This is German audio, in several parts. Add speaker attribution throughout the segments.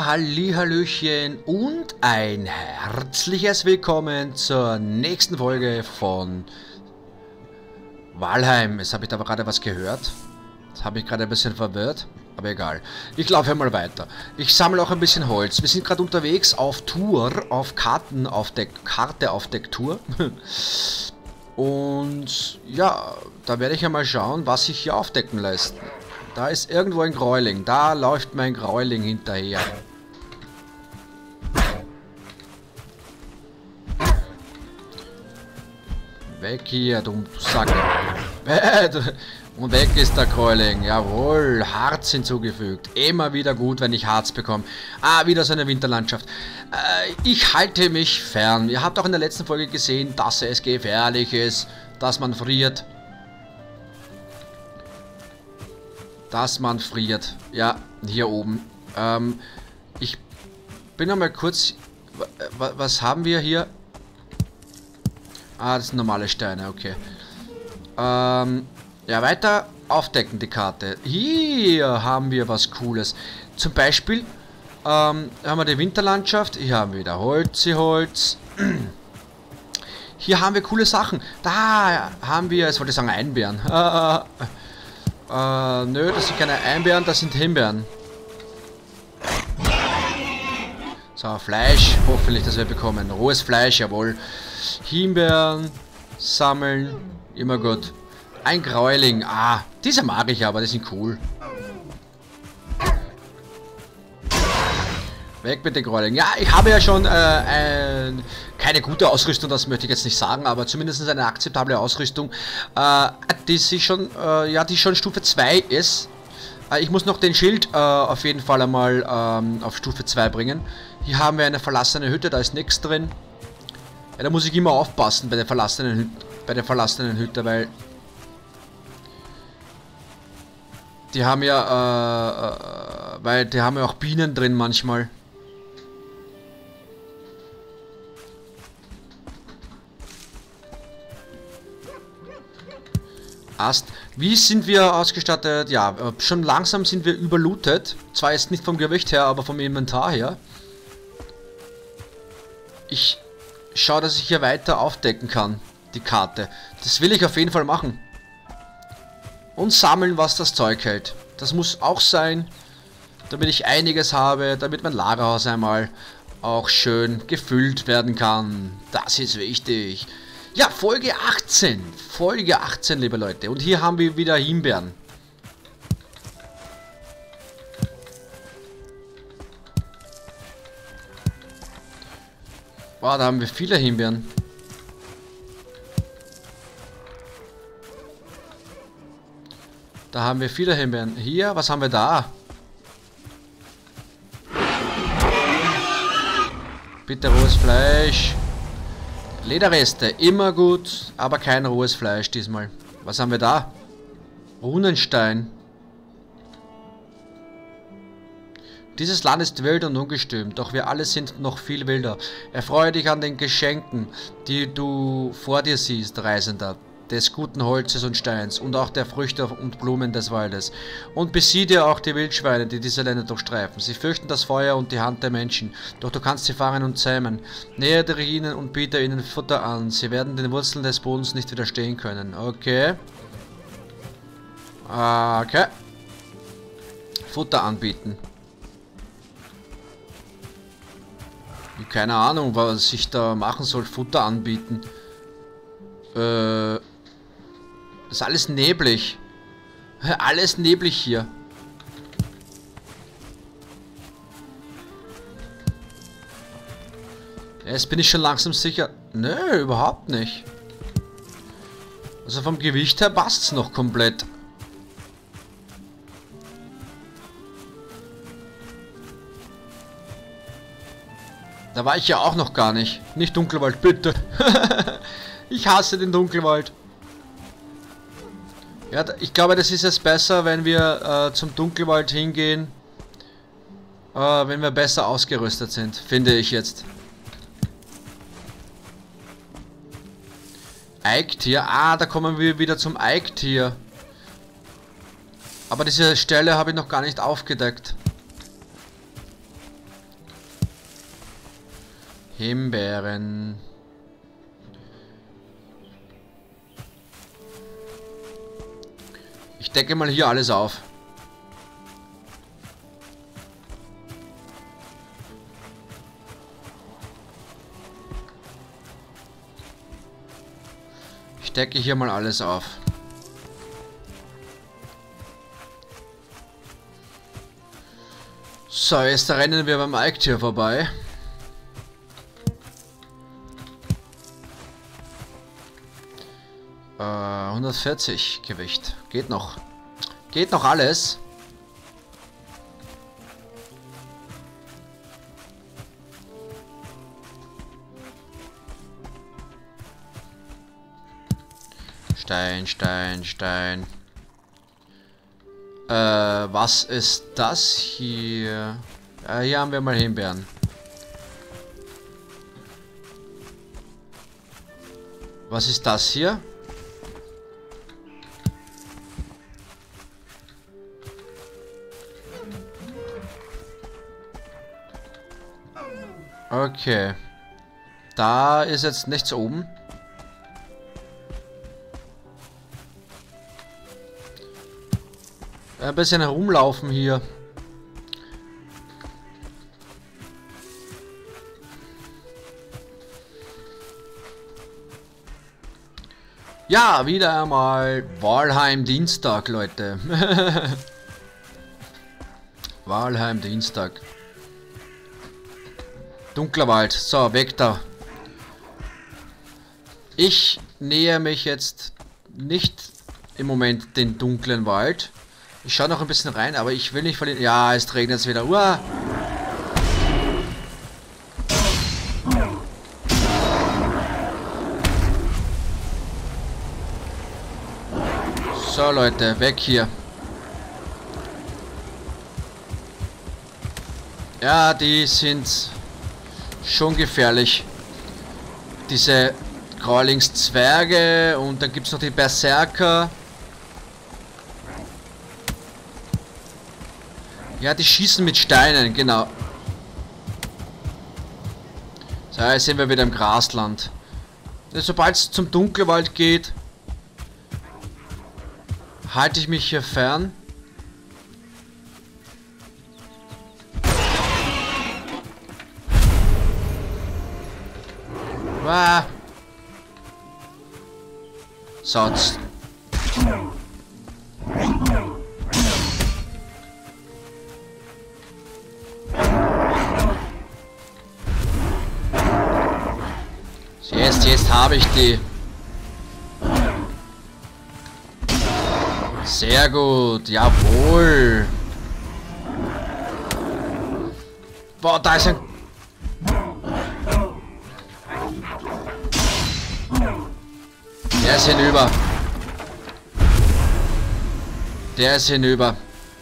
Speaker 1: Hallihallöchen und ein herzliches Willkommen zur nächsten Folge von Valheim. Jetzt habe ich da aber gerade was gehört. Das habe ich gerade ein bisschen verwirrt, aber egal. Ich laufe mal weiter. Ich sammle auch ein bisschen Holz. Wir sind gerade unterwegs auf Tour, auf Karte auf Decktour. Und ja, da werde ich ja mal schauen, was sich hier aufdecken lässt. Da ist irgendwo ein Gräuling. Da läuft mein Gräuling hinterher. Weg hier, du Sack. Und weg ist der Gräuling. Jawohl, Harz hinzugefügt. Immer wieder gut, wenn ich Harz bekomme. Ah, wieder so eine Winterlandschaft. Ich halte mich fern. Ihr habt auch in der letzten Folge gesehen, dass es gefährlich ist, dass man friert. Dass man friert. Ja, hier oben. Ich bin noch mal kurz... Was haben wir hier? Ah, das sind normale Steine, okay. Ja, weiter aufdecken die Karte. Hier haben wir was Cooles. Zum Beispiel haben wir die Winterlandschaft. Hier haben wir wieder Holz. Hier haben wir coole Sachen. Da haben wir, jetzt wollte ich sagen Einbeeren. Nö, das sind keine Einbeeren, das sind Himbeeren. So, Fleisch, hoffentlich, dass wir bekommen. Rohes Fleisch, jawohl. Himbeeren sammeln, immer gut. Ein Gräuling, ah, diese mag ich aber, die sind cool. Weg mit den Gräulingen. Ja, ich habe ja schon keine gute Ausrüstung, das möchte ich jetzt nicht sagen, aber zumindest eine akzeptable Ausrüstung, die schon Stufe 2 ist. Ich muss noch den Schild auf jeden Fall einmal auf Stufe 2 bringen. Hier haben wir eine verlassene Hütte, da ist nichts drin. Ja, da muss ich immer aufpassen bei der verlassenen Hütte, weil die haben ja auch Bienen drin manchmal. Ast. Wie sind wir ausgestattet? Ja, schon langsam sind wir überlootet. Zwar jetzt nicht vom Gewicht her, aber vom Inventar her. Ich schaue, dass ich hier weiter aufdecken kann, die Karte. Das will ich auf jeden Fall machen. Und sammeln, was das Zeug hält. Das muss auch sein, damit ich einiges habe, damit mein Lagerhaus einmal auch schön gefüllt werden kann. Das ist wichtig. Ja, Folge 18. Folge 18, liebe Leute. Und hier haben wir wieder Himbeeren. Wow, da haben wir viele Himbeeren. Da haben wir viele Himbeeren. Hier, was haben wir da? Bitte rohes Fleisch. Lederreste, immer gut, aber kein rohes Fleisch diesmal. Was haben wir da? Runenstein. Dieses Land ist wild und ungestüm, doch wir alle sind noch viel wilder. Erfreue dich an den Geschenken, die du vor dir siehst, Reisender, des guten Holzes und Steins und auch der Früchte und Blumen des Waldes. Und besieh dir auch die Wildschweine, die diese Länder durchstreifen. Sie fürchten das Feuer und die Hand der Menschen, doch du kannst sie fangen und zähmen. Nähere dich ihnen und biete ihnen Futter an. Sie werden den Wurzeln des Bodens nicht widerstehen können. Okay. Okay. Futter anbieten. Keine Ahnung, was ich da machen soll. Futter anbieten. Ist alles neblig. Alles neblig hier. Jetzt bin ich schon langsam sicher. Nö, überhaupt nicht. Also vom Gewicht her passt es noch komplett. Da war ich ja auch noch gar nicht. Nicht Dunkelwald, bitte. Ich hasse den Dunkelwald. Ja, ich glaube, das ist jetzt besser, wenn wir zum Dunkelwald hingehen. Wenn wir besser ausgerüstet sind, finde ich jetzt. Eicktier. Ah, da kommen wir wieder zum Eicktier. Aber diese Stelle habe ich noch gar nicht aufgedeckt. Himbeeren. Ich decke mal hier alles auf. Ich decke hier mal alles auf. So, jetzt rennen wir beim Eiktür vorbei. Äh, 140 Gewicht. Geht noch. Geht noch alles. Stein, Stein, Stein. Was ist das hier? Hier haben wir mal Himbeeren. Was ist das hier? Okay. Da ist jetzt nichts oben. Ein bisschen herumlaufen hier. Ja, wieder einmal Walheim Dienstag, Leute. Walheim Dienstag. Dunkler Wald. So, weg da. Ich nähe mich jetzt nicht im Moment den dunklen Wald. Ich schaue noch ein bisschen rein, aber ich will nicht verlieren. Ja, es regnet jetzt wieder. Uah. So, Leute, weg hier. Ja, die sind schon gefährlich. Diese Crawlings-Zwerge und dann gibt es noch die Berserker. Ja, die schießen mit Steinen, genau. So, jetzt sind wir wieder im Grasland. Sobald es zum Dunkelwald geht, halte ich mich hier fern. Ah. So, jetzt. Jetzt habe ich die. Sehr gut, jawohl. Boah, da ist ein... Der ist hinüber. Der ist hinüber.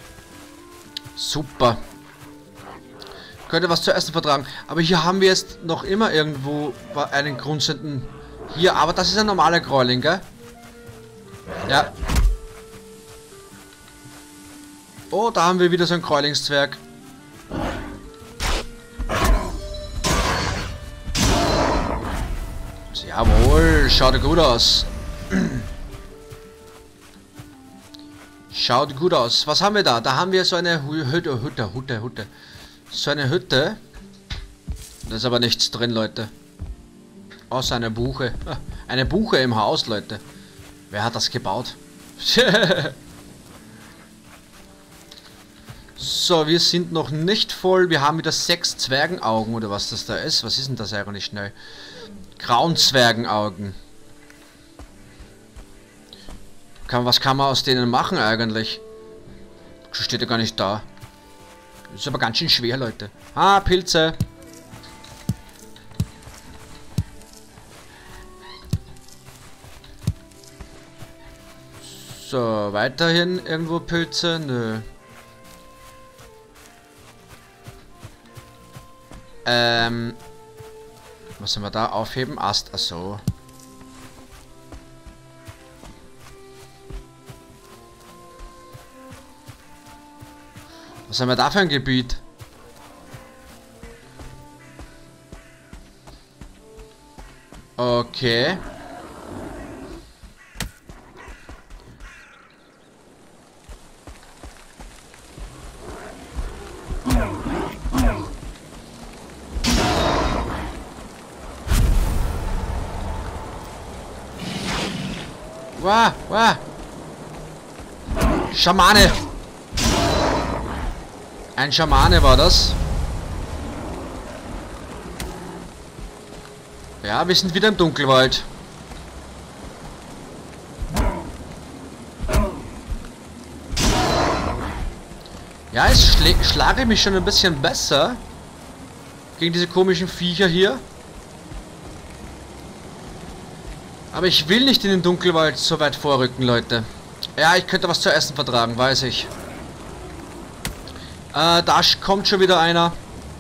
Speaker 1: Super. Könnte was zu essen vertragen. Aber hier haben wir jetzt noch immer irgendwo einen grunzenden... Hier, aber das ist ein normaler Crawling, gell? Ja. Oh, da haben wir wieder so einen Crawlingszwerg. Jawohl, schaut gut aus. Schaut gut aus. Was haben wir da? Da haben wir so eine Hütte. So eine Hütte. Da ist aber nichts drin, Leute. Außer eine Buche. Eine Buche im Haus, Leute. Wer hat das gebaut? So, wir sind noch nicht voll. Wir haben wieder 6 Zwergenaugen oder was das da ist. Was ist denn das eigentlich schnell? Grauzwergenaugen. Was kann man aus denen machen eigentlich? Steht ja gar nicht da. Ist aber ganz schön schwer, Leute. Ah, Pilze. So, weiterhin irgendwo Pilze? Nö. Was haben wir da? Aufheben? Ast. Achso. Was haben wir da für ein Gebiet? Okay. Wah, wah. Schamane. Ein Schamane war das. Ja, wir sind wieder im Dunkelwald. Ja, ich schlage mich schon ein bisschen besser gegen diese komischen Viecher hier. Aber ich will nicht in den Dunkelwald so weit vorrücken, Leute. Ja, ich könnte was zu essen vertragen, weiß ich. Da kommt schon wieder einer.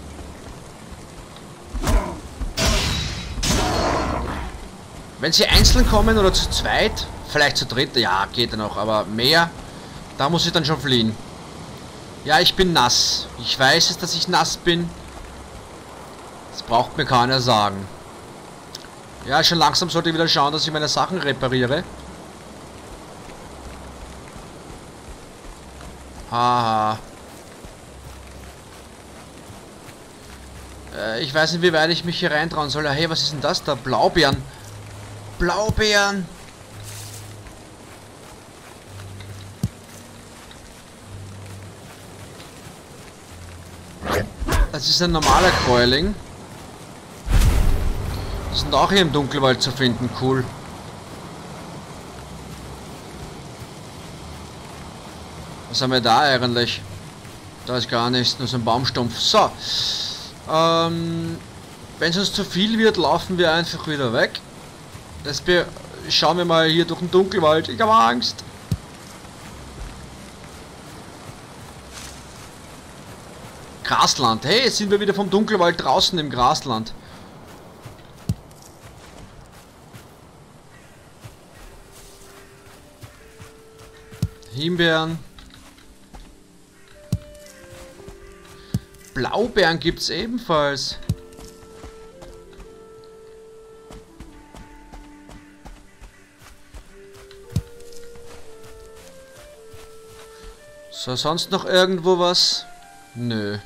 Speaker 1: Wenn sie einzeln kommen oder zu zweit, vielleicht zu dritt, ja, geht ja noch, aber mehr, da muss ich dann schon fliehen. Ja, ich bin nass. Ich weiß es, dass ich nass bin. Das braucht mir keiner sagen. Ja, schon langsam sollte ich wieder schauen, dass ich meine Sachen repariere. Haha. Ich weiß nicht, wie weit ich mich hier reintrauen soll. Hey, was ist denn das da? Blaubeeren. Blaubeeren. Das ist ein normaler Gräuling. Die sind auch hier im Dunkelwald zu finden. Cool. Was haben wir da eigentlich? Da ist gar nichts, nur so ein Baumstumpf. So. Wenn es uns zu viel wird, laufen wir einfach wieder weg. Schauen wir mal hier durch den Dunkelwald. Ich habe Angst. Grasland. Hey, jetzt sind wir wieder vom Dunkelwald draußen im Grasland. Himbeeren. Blaubeeren gibt es ebenfalls. So, sonst noch irgendwo was? Nö.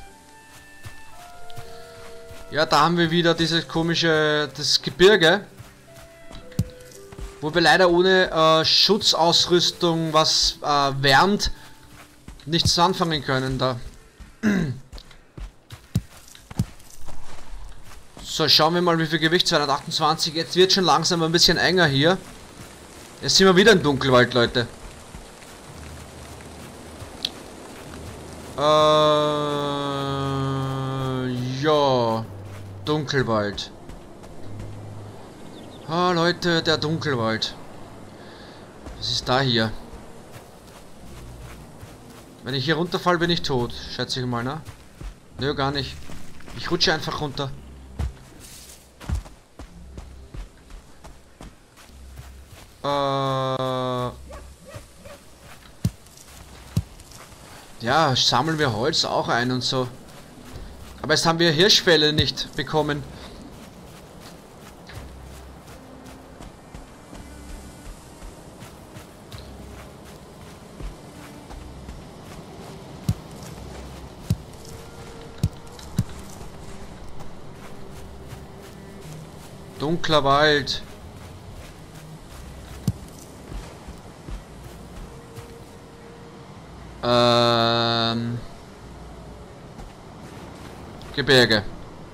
Speaker 1: Ja, da haben wir wieder dieses komische, das Gebirge. Wo wir leider ohne Schutzausrüstung, was wärmt, nichts anfangen können da. So, schauen wir mal, wie viel Gewicht, 228. Jetzt wird schon langsam ein bisschen enger hier. Jetzt sind wir wieder im Dunkelwald, Leute. Ja. Dunkelwald. Ah, Leute, der Dunkelwald. Was ist da hier? Wenn ich hier runterfall, bin ich tot. Schätze ich mal, ne? Nö, gar nicht. Ich rutsche einfach runter. Ja, sammeln wir Holz auch ein und so. Aber jetzt haben wir Hirschfelle nicht bekommen. Dunkler Wald. Gebirge.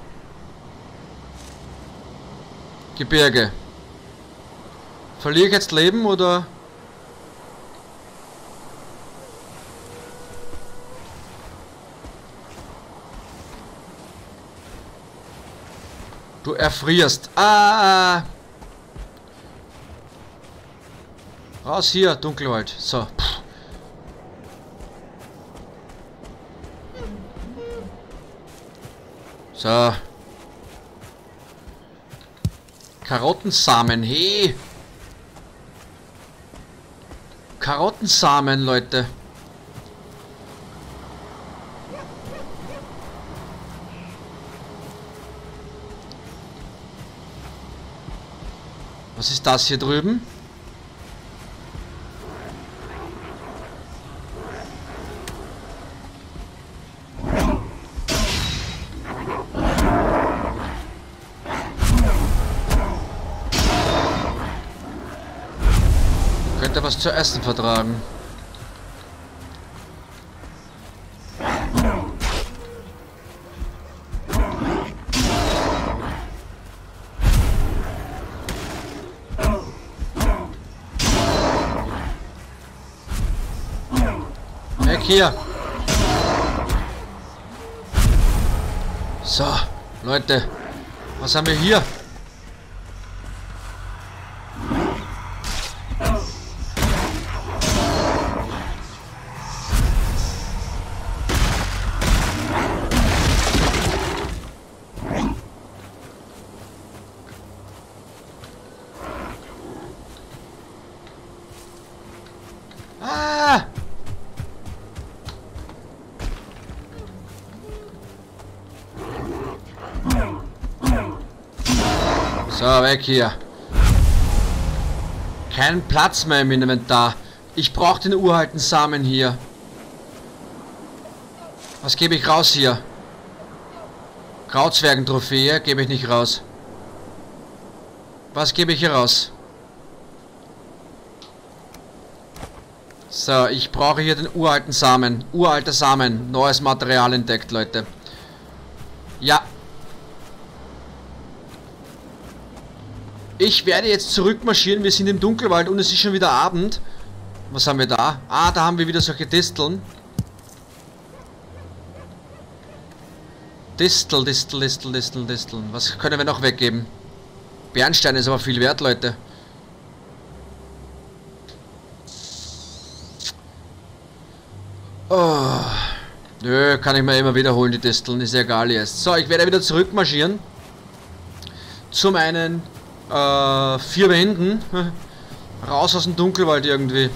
Speaker 1: Gebirge. Verliere ich jetzt Leben oder? Du erfrierst. Ah! Raus hier, Dunkelwald. So. So. Karottensamen, hey. Karottensamen, Leute. Was ist das hier drüben? Könnte was zu essen vertragen. Weg hier! So, Leute, was haben wir hier? Ah! So, weg hier. Kein Platz mehr im Inventar. Ich brauche den uralten Samen hier. Was gebe ich raus hier? Krautzwergen-Trophäe gebe ich nicht raus. Was gebe ich hier raus? So, ich brauche hier den uralten Samen. Uralter Samen. Neues Material entdeckt, Leute. Ja. Ich werde jetzt zurückmarschieren. Wir sind im Dunkelwald und es ist schon wieder Abend. Was haben wir da? Ah, da haben wir wieder solche Disteln. Disteln. Was können wir noch weggeben? Bernstein ist aber viel wert, Leute. Oh. Nö, kann ich mir immer wiederholen, die Disteln. Ist ja egal jetzt. So, ich werde wieder zurückmarschieren. Zum einen 4 Wänden. Raus aus dem Dunkelwald irgendwie.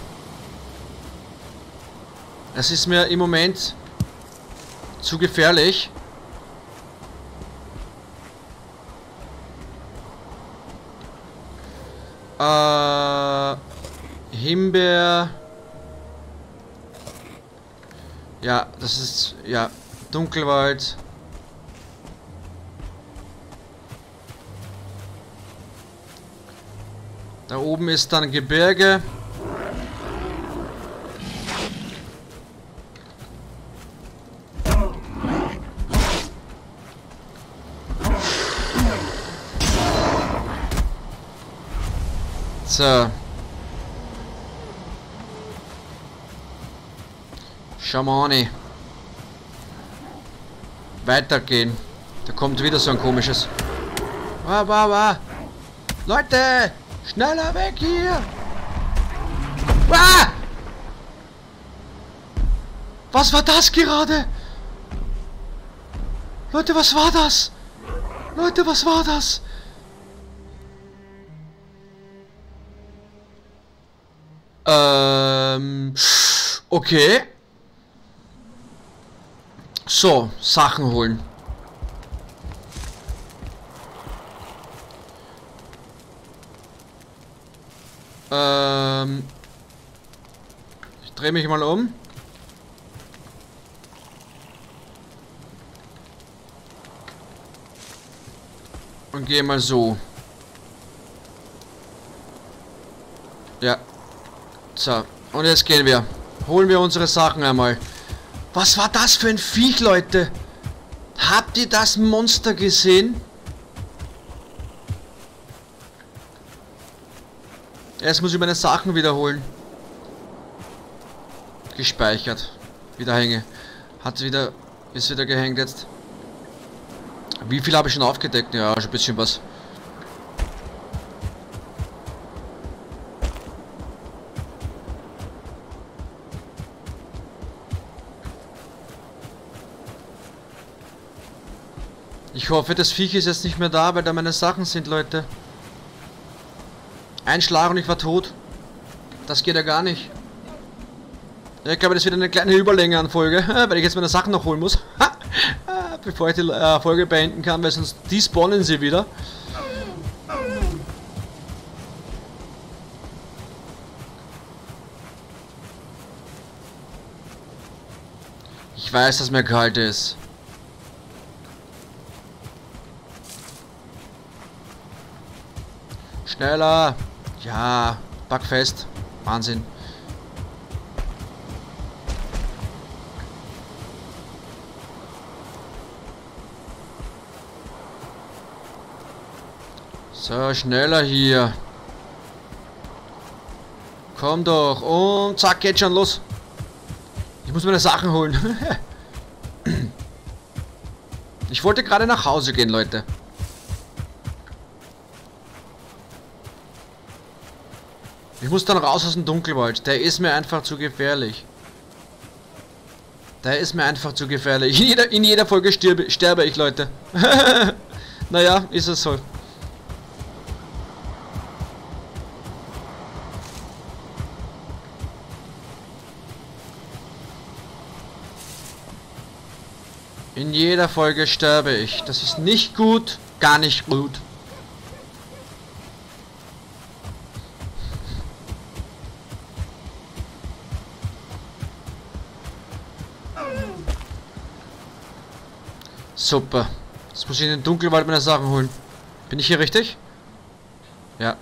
Speaker 1: Es ist mir im Moment zu gefährlich. Himbeer. Ja, das ist, ja, Dunkelwald. Da oben ist dann Gebirge. So. Schamane. Weitergehen. Da kommt wieder so ein komisches. Leute! Schneller weg hier! Was war das gerade? Leute, was war das? Leute, was war das? Okay. So, Sachen holen. Ich drehe mich mal um. Und gehe mal so. Ja. So, und jetzt gehen wir. Holen wir unsere Sachen einmal. Was war das für ein Viech, Leute? Habt ihr das Monster gesehen? Erst muss ich meine Sachen wiederholen. Gespeichert. Wieder hänge. Ist wieder gehängt jetzt. Wie viel habe ich schon aufgedeckt? Ja, schon ein bisschen was. Ich hoffe, das Viech ist jetzt nicht mehr da, weil da meine Sachen sind, Leute. Ein Schlag und ich war tot. Das geht ja gar nicht. Ja, ich glaube, das wird eine kleine Überlänge an Folge, weil ich jetzt meine Sachen noch holen muss. Bevor ich die Folge beenden kann, weil sonst despawnen sie wieder. Ich weiß, dass mir kalt ist. Schneller. Ja, pack fest. Wahnsinn. So, schneller hier. Komm doch. Und zack, geht schon los. Ich muss meine Sachen holen. Ich wollte gerade nach Hause gehen, Leute. Ich muss dann raus aus dem Dunkelwald. Der ist mir einfach zu gefährlich. Der ist mir einfach zu gefährlich. In jeder Folge sterbe ich, Leute. Naja, ist es so. In jeder Folge sterbe ich. Das ist nicht gut, gar nicht gut. Super. Jetzt muss ich in den Dunkelwald meine Sachen holen. Bin ich hier richtig? Ja.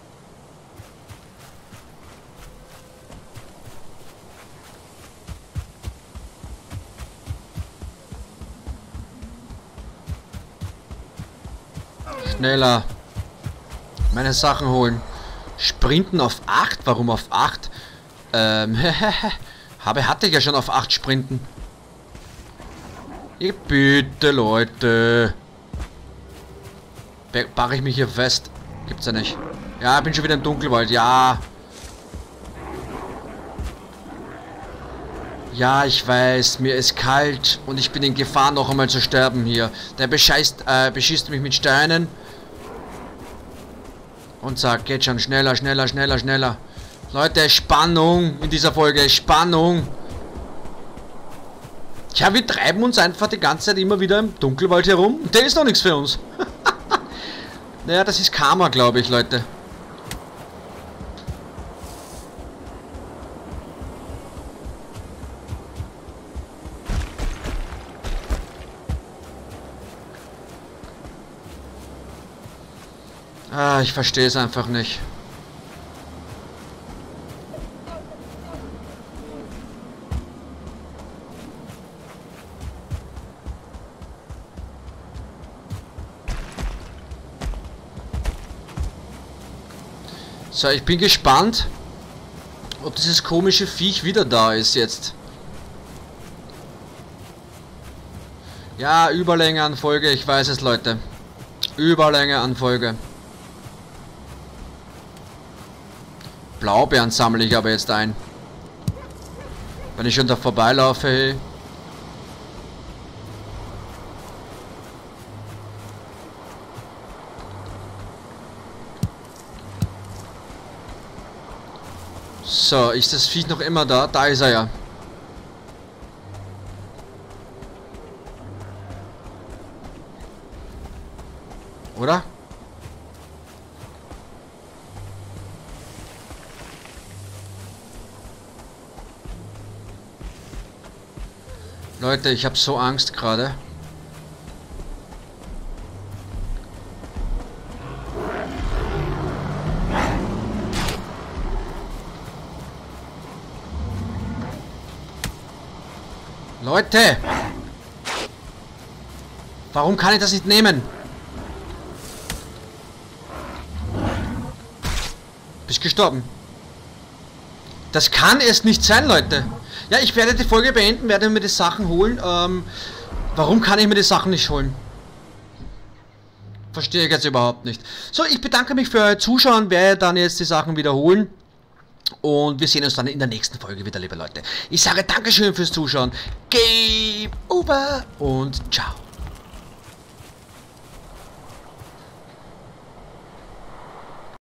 Speaker 1: Schneller. Meine Sachen holen. Sprinten auf 8? Warum auf 8? Hatte ich ja schon auf 8 Sprinten. Ich bitte, Leute. Barre ich mich hier fest? Gibt's ja nicht. Ja, bin schon wieder im Dunkelwald. Ja. Ja, ich weiß, mir ist kalt und ich bin in Gefahr, noch einmal zu sterben hier. Der beschießt mich mit Steinen. Und sagt, geht schon schneller, schneller, schneller, schneller. Leute, Spannung in dieser Folge, Spannung. Ja, wir treiben uns einfach die ganze Zeit immer wieder im Dunkelwald herum. Der ist noch nichts für uns. Naja, das ist Karma, glaube ich, Leute. Ah, ich verstehe es einfach nicht. So, ich bin gespannt, ob dieses komische Viech wieder da ist jetzt. Ja, Überlänge an Folge, ich weiß es, Leute. Überlänge an Folge. Blaubeeren sammle ich aber jetzt ein. Wenn ich schon da vorbeilaufe, hey. So, ist das Viech noch immer da? Da ist er ja. Oder? Leute, ich habe so Angst gerade. Leute! Warum kann ich das nicht nehmen? Bist gestorben. Das kann es nicht sein, Leute. Ja, ich werde die Folge beenden, werde mir die Sachen holen. Warum kann ich mir die Sachen nicht holen? Verstehe ich jetzt überhaupt nicht. So, ich bedanke mich für euer Zuschauen, werde dann jetzt die Sachen wiederholen. Und wir sehen uns dann in der nächsten Folge wieder, liebe Leute. Ich sage Dankeschön fürs Zuschauen. Game over und ciao.